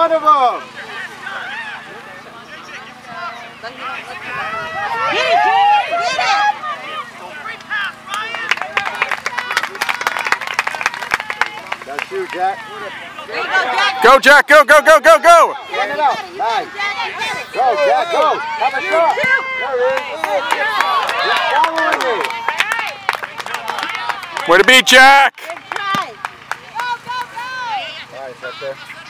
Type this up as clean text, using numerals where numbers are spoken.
front of him. Get it, Jack! Get it! That's you, Jack. There you go, Jack! Go, Jack! Go, go, go, go, go! Run it out. Nice. Go, Jack, go. Have a shot. There it is. He's following me. Way to be, Jack! Good try! Go, go, go! All right, it's up there.